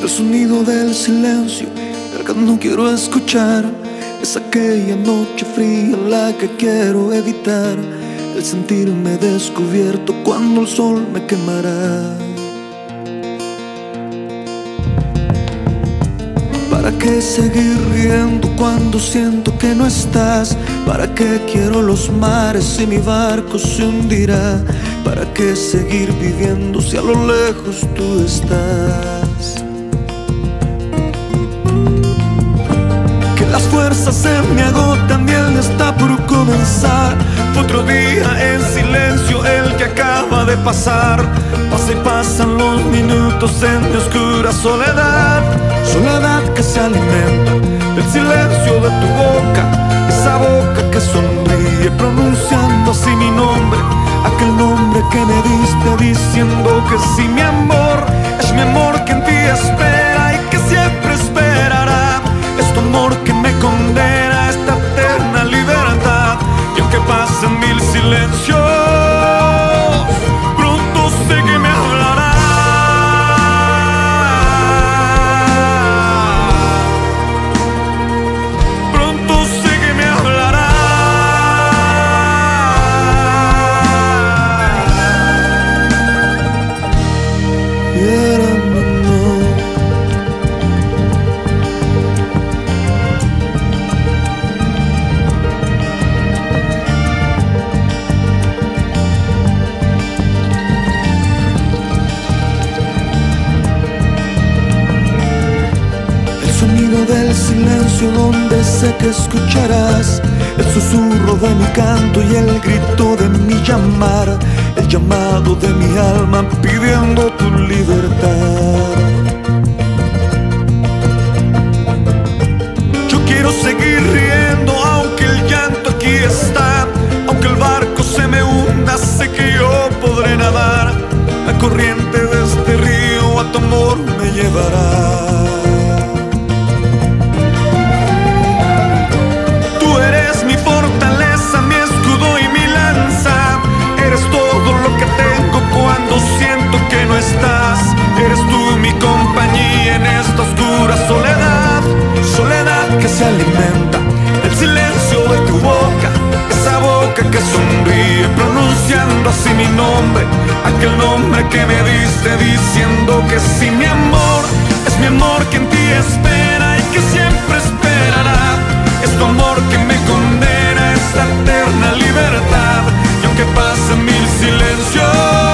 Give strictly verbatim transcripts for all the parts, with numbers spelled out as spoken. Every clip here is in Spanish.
El sonido del silencio, el que no quiero escuchar. Es aquella noche fría la que quiero evitar. El sentirme descubierto cuando el sol me quemará. ¿Para qué seguir riendo cuando siento que no estás? ¿Para qué quiero los mares si mi barco se hundirá? ¿Para qué seguir viviendo si a lo lejos tú estás? Que las fuerzas se me agotan y el día está por comenzar. Fue otro día en silencio el que acaba de pasar. Pasa y pasan los minutos en mi oscura soledad. Soledad que se alimenta del silencio de tu boca. Esa boca que sonríe pronunciando así mi nombre. Aquel nombre que me diste diciendo que sí, mi amor. Es mi amor que en ti espera y que siempre esperará. Es tu amor que me condena a esta eterna libertad. Y aunque pasen mil silencios, pronto sé que me hablará. Pronto sé que me hablará. Y era mi amor. Del silencio donde sé que escucharás el susurro de mi canto y el grito de mi llamar, el llamado de mi alma pidiendo tu libertad. Yo quiero seguir riendo aunque el llanto aquí está, aunque el barco se me hunda, sé que yo podré nadar. La corriente de este río a tu amor me llevará. Cuando siento que no estás, eres tú mi compañía en esta oscura soledad. Soledad que se alimenta del silencio de tu boca. Esa boca que sonríe pronunciando así mi nombre. Aquel nombre que me diste diciendo que sí, mi amor. Es mi amor que en ti espera y que siempre esperará. Es tu amor que me condena a esta eterna libertad. Y aunque pasen mil silencios,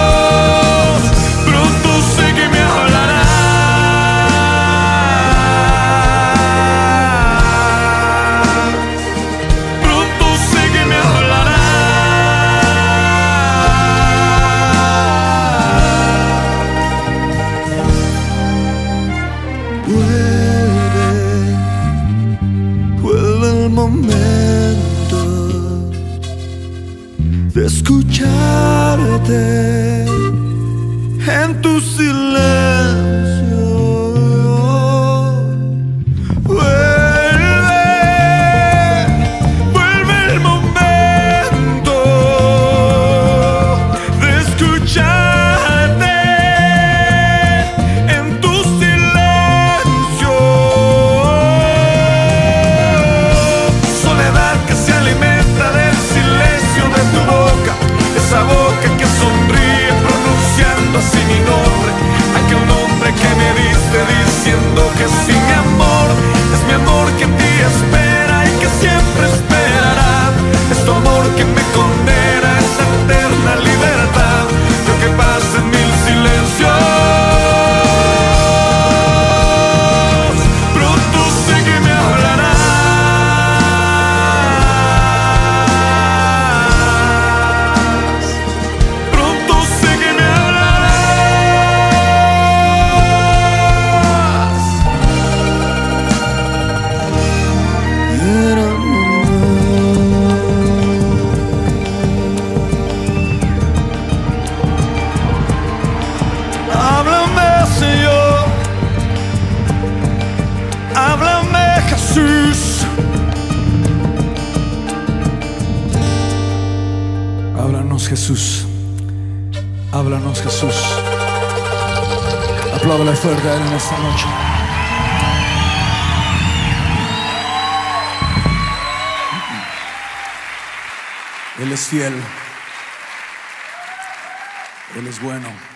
de escucharte en tu silencio. Vuelve, vuelve el momento de escucharte en tu silencio. Soledad que se alimenta del silencio de tu boca. Esa boca que sonríe pronunciando así mi nombre. Aquel nombre que me diste diciendo que sí, mi amor. Es mi amor que en ti espera y que siempre esperará. Es tu amor que me condena a esa eterna libertad. Y aunque pasen mil silencios, pronto sé que me hablará. Jesús, háblanos Jesús, háblanos Jesús, a Apláudale fuerte a Él en esta noche. Él es fiel. Él es bueno.